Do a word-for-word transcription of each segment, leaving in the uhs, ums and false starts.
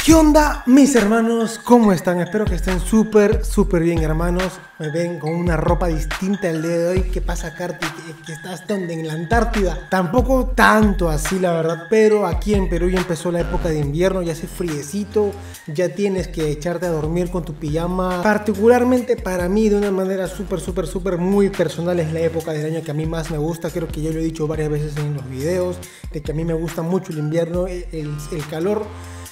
¿Qué onda, mis hermanos? ¿Cómo están? Espero que estén súper, súper bien, hermanos. Me ven con una ropa distinta el día de hoy. ¿Qué pasa, Carti? ¿Que, que estás donde? ¿En la Antártida? Tampoco tanto así, la verdad. Pero aquí en Perú ya empezó la época de invierno. Ya hace friecito. Ya tienes que echarte a dormir con tu pijama. Particularmente para mí, de una manera súper, súper, súper muy personal, es la época del año que a mí más me gusta. Creo que yo lo he dicho varias veces en los videos. De que a mí me gusta mucho el invierno. El, el, el calor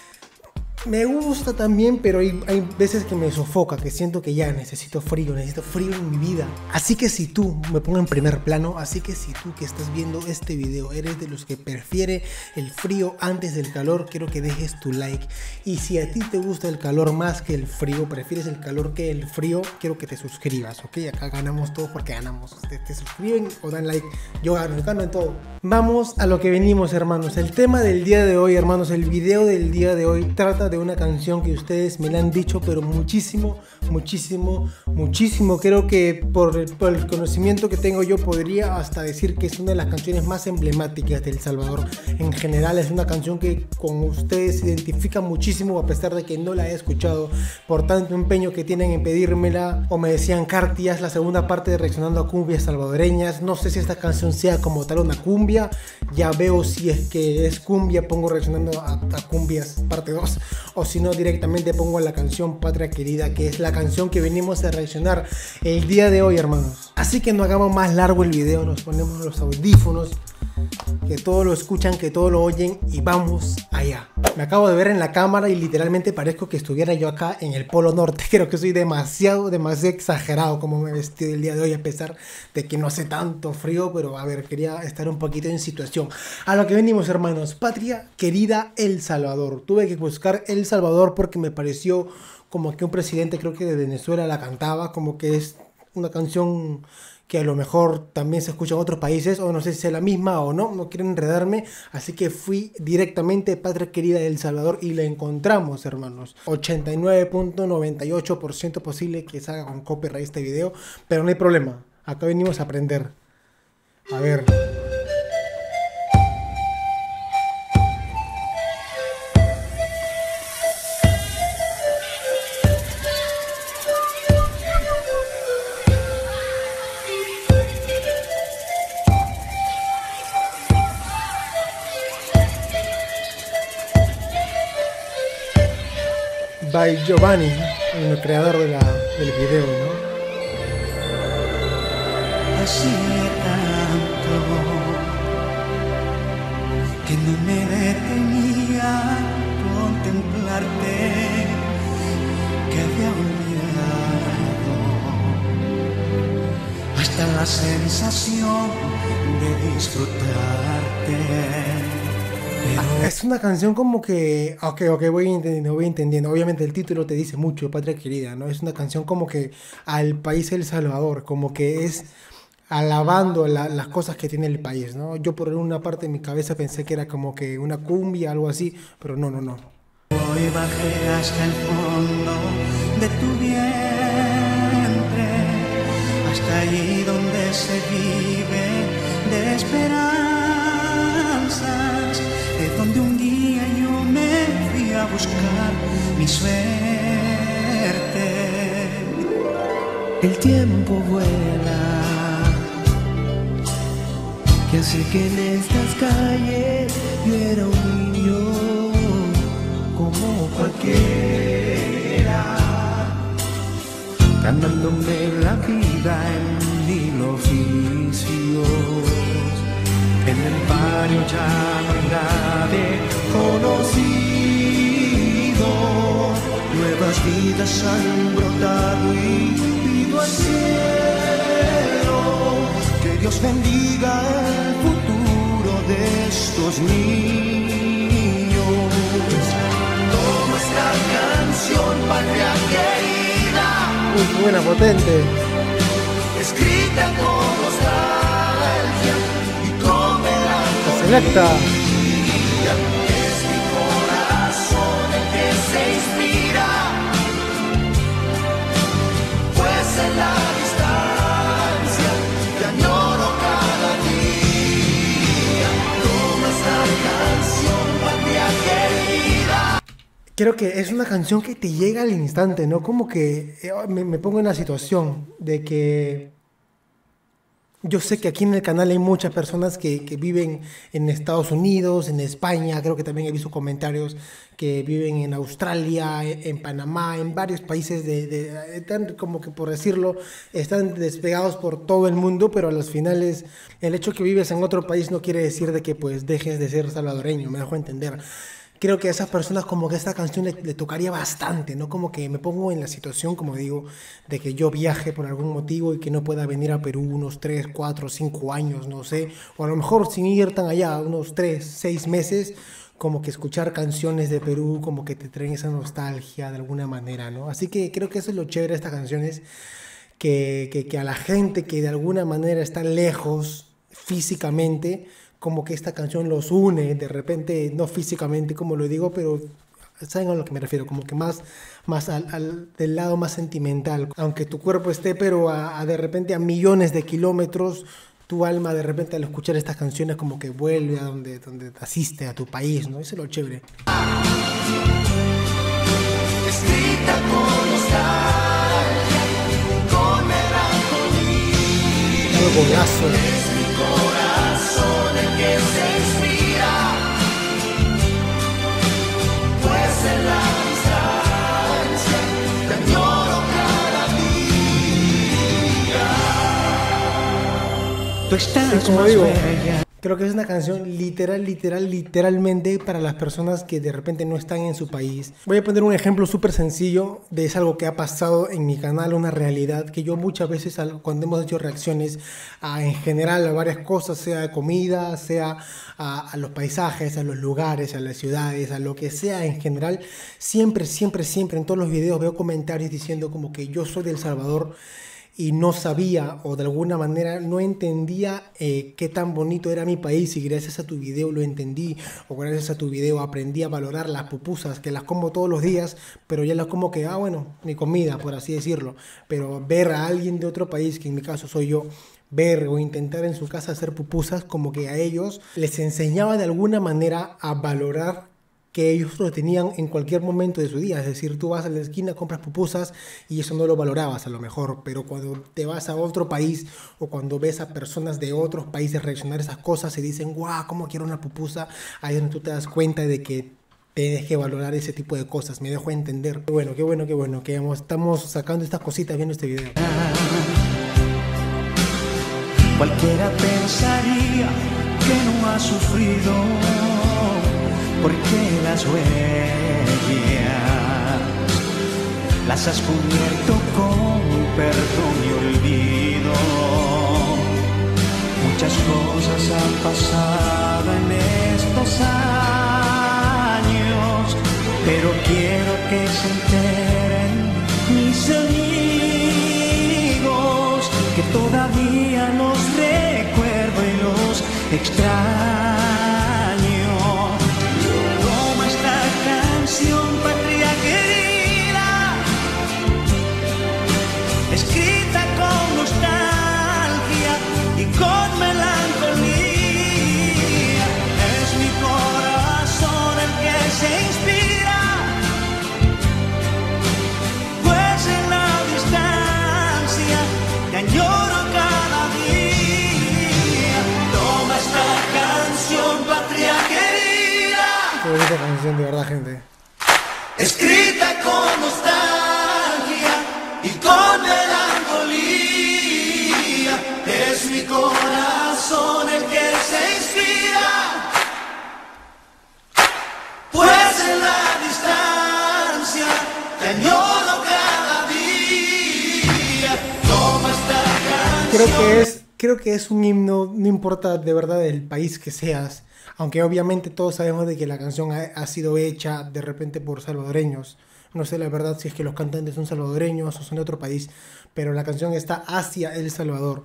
me gusta también, pero hay, hay veces que me sofoca, que siento que ya necesito frío, necesito frío en mi vida. Así que si tú, me pongo en primer plano, así que si tú que estás viendo este video eres de los que prefiere el frío antes del calor, quiero que dejes tu like. Y si a ti te gusta el calor más que el frío, prefieres el calor que el frío, quiero que te suscribas, ¿ok? Acá ganamos todos porque ganamos. Te, te suscriben o dan like, yo gano, gano en todo. Vamos a lo que venimos, hermanos. El tema del día de hoy, hermanos, el video del día de hoy trata de una canción que ustedes me la han dicho, pero muchísimo, muchísimo, muchísimo. Creo que por el, por el conocimiento que tengo yo podría hasta decir que es una de las canciones más emblemáticas de El Salvador. En general es una canción que con ustedes se identifica muchísimo, a pesar de que no la he escuchado por tanto empeño que tienen en pedírmela. O me decían, Carti, haz la segunda parte de reaccionando a cumbias salvadoreñas. No sé si esta canción sea como tal una cumbia. Ya veo si es que es cumbia, pongo reaccionando a, a cumbias parte dos. O si no, directamente pongo la canción Patria Querida, que es la canción que venimos a reaccionar el día de hoy, hermanos. Así que no hagamos más largo el video, nos ponemos los audífonos, que todos lo escuchan, que todos lo oyen, y vamos allá. Me acabo de ver en la cámara y literalmente parezco que estuviera yo acá en el Polo Norte. Creo que soy demasiado, demasiado exagerado como me he vestido el día de hoy, a pesar de que no hace tanto frío, pero a ver, quería estar un poquito en situación. A lo que venimos, hermanos, Patria Querida, El Salvador. Tuve que buscar El Salvador porque me pareció como que un presidente, creo que de Venezuela, la cantaba, como que es una canción que a lo mejor también se escucha en otros países, o no sé si es la misma o no, no quiero enredarme, así que fui directamente a Patria Querida de El Salvador y la encontramos, hermanos. ochenta y nueve punto noventa y ocho por ciento posible que salga con copyright este video, pero no hay problema, acá venimos a aprender. A ver. By Giovanni, el creador de la, del video, ¿no? Hacía tanto que no me detenía a contemplarte, que había olvidado hasta la sensación de disfrutarte. Pero es una canción como que, ok, ok, voy entendiendo, voy entendiendo. Obviamente el título te dice mucho, Patria Querida, ¿no? Es una canción como que al país El Salvador, como que es alabando la, las cosas que tiene el país, ¿no? Yo por una parte de mi cabeza pensé que era como que una cumbia, algo así, pero no, no, no. Hoy bajé hasta el fondo de tu vientre, hasta allí donde se vive de esperanzas, de donde un día yo me fui a buscar mi suerte. El tiempo vuela, que sé que en estas calles yo era un niño como cualquiera, ganándome la vida en mil oficios. En el barrio ya no hay nadie conocido, nuevas vidas han brotado y pido al cielo que Dios bendiga el futuro de estos niños. Como esta canción, Patria Querida, Muy buena, potente. escrita con nostalgia y con melancolía. Selecta. Es mi corazón el que se inspira, pues en la distancia te añoro cada día. Como esta canción, Patria Querida. Creo que es una canción que te llega al instante, ¿no? Como que eh, me, me pongo en la situación de que yo sé que aquí en el canal hay muchas personas que, que viven en Estados Unidos, en España, creo que también he visto comentarios que viven en Australia, en, en Panamá, en varios países, de, de, están como que por decirlo, están despegados por todo el mundo, pero a los finales el hecho que vives en otro país no quiere decir de que pues dejes de ser salvadoreño, me dejo entender. Creo que a esas personas como que esta canción le, le tocaría bastante, ¿no? Como que me pongo en la situación, como digo, de que yo viaje por algún motivo y que no pueda venir a Perú unos tres, cuatro, cinco años, no sé. O a lo mejor sin ir tan allá, unos tres, seis meses, como que escuchar canciones de Perú, como que te traen esa nostalgia de alguna manera, ¿no? Así que creo que eso es lo chévere de estas canciones, que, que, que a la gente que de alguna manera está lejos físicamente, como que esta canción los une, de repente, no físicamente como lo digo, pero ¿saben a lo que me refiero? Como que más, más al, al del lado más sentimental. Aunque tu cuerpo esté, pero a, a de repente a millones de kilómetros, tu alma de repente al escuchar estas canciones como que vuelve a donde, donde asiste, a tu país, ¿no? Eso es lo chévere. Escrita con nostalgia, con melancolía. Algo golazo. Que se inspira, pues en la distancia te añoro cada día. Tú estás como más digo, bella. Creo que es una canción literal, literal, literalmente para las personas que de repente no están en su país. Voy a poner un ejemplo súper sencillo de es algo que ha pasado en mi canal, una realidad que yo muchas veces cuando hemos hecho reacciones a, en general a varias cosas, sea de comida, sea a, a los paisajes, a los lugares, a las ciudades, a lo que sea en general, siempre, siempre, siempre en todos los videos veo comentarios diciendo como que yo soy de El Salvador y no sabía o de alguna manera no entendía eh, qué tan bonito era mi país y gracias a tu video lo entendí o gracias a tu video aprendí a valorar las pupusas que las como todos los días, pero ya las como que, ah bueno, mi comida por así decirlo, pero ver a alguien de otro país, que en mi caso soy yo, ver o intentar en su casa hacer pupusas, como que a ellos les enseñaba de alguna manera a valorar que ellos lo tenían en cualquier momento de su día. Es decir, tú vas a la esquina, compras pupusas y eso no lo valorabas a lo mejor, pero cuando te vas a otro país o cuando ves a personas de otros países reaccionar a esas cosas y dicen, guau, ¿cómo quiero una pupusa? Ahí es donde tú te das cuenta de que tienes que valorar ese tipo de cosas. Me dejo entender. Qué bueno, qué bueno, qué bueno, que estamos sacando estas cositas viendo este video. Cualquiera pensaría que no ha sufrido, porque las huellas las has cubierto con perdón y olvido. Muchas cosas han pasado en estos años, pero quiero que se enteren mis amigos que todavía los recuerdo y los extraño. Patria querida, escrita con nostalgia y con melancolía, es mi corazón el que se inspira, pues en la distancia te añoro cada día. Toma esta canción, patria querida. Qué bonita canción, de verdad, gente. Escrita con nostalgia y con melancolía, es mi corazón el que se inspira, pues en la distancia te añoro cada día. Toma esta canción. Creo que es, creo que es un himno, no importa de verdad el país que seas. Aunque obviamente todos sabemos de que la canción ha, ha sido hecha de repente por salvadoreños. No sé la verdad si es que los cantantes son salvadoreños o son de otro país, pero la canción está hacia El Salvador.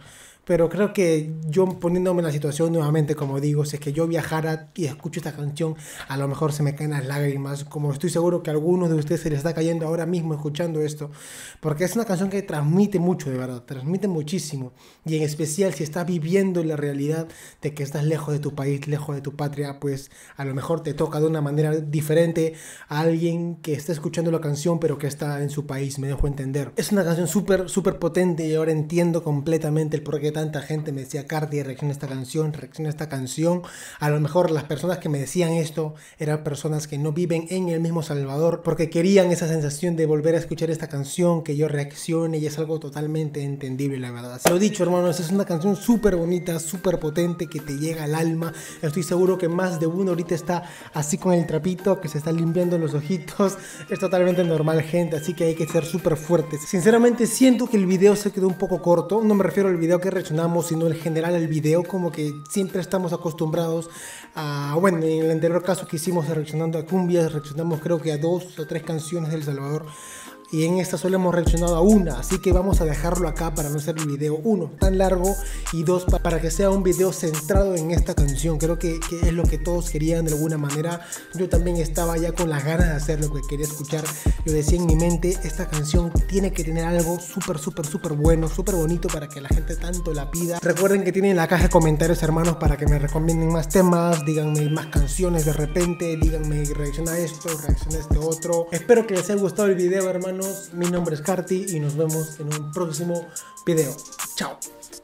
Pero creo que yo poniéndome en la situación nuevamente, como digo, si es que yo viajara y escucho esta canción, a lo mejor se me caen las lágrimas, como estoy seguro que a algunos de ustedes se les está cayendo ahora mismo escuchando esto, porque es una canción que transmite mucho, de verdad, transmite muchísimo, y en especial si estás viviendo la realidad de que estás lejos de tu país, lejos de tu patria, pues a lo mejor te toca de una manera diferente a alguien que está escuchando la canción pero que está en su país, me dejo entender. Es una canción súper, súper potente y ahora entiendo completamente el por qué tanta gente me decía: Carti, reacciona a esta canción, reacciona a esta canción. A lo mejor las personas que me decían esto eran personas que no viven en el mismo Salvador, porque querían esa sensación de volver a escuchar esta canción, que yo reaccione, y es algo totalmente entendible, la verdad. Lo dicho, hermanos, es una canción súper bonita, súper potente, que te llega al alma. Estoy seguro que más de uno ahorita está así con el trapito, que se está limpiando los ojitos. Es totalmente normal, gente, así que hay que ser súper fuertes. Sinceramente siento que el video se quedó un poco corto. No me refiero al video que reaccionamos, sino en general el video, como que siempre estamos acostumbrados a, bueno, en el anterior caso que hicimos reaccionando a cumbias, reaccionamos creo que a dos o tres canciones de El Salvador, y en esta solo hemos reaccionado a una, así que vamos a dejarlo acá para no hacer el video, uno, tan largo, y dos, para que sea un video centrado en esta canción. Creo que, que es lo que todos querían de alguna manera. Yo también estaba ya con las ganas de hacer lo que quería escuchar. Yo decía en mi mente, esta canción tiene que tener algo súper, súper, súper bueno, súper bonito para que la gente tanto la pida. Recuerden que tienen la caja de comentarios, hermanos, para que me recomienden más temas, díganme más canciones de repente, díganme reacciona a esto, reacciona a este otro. Espero que les haya gustado el video, hermanos. Mi nombre es Carti y nos vemos en un próximo video. Chao.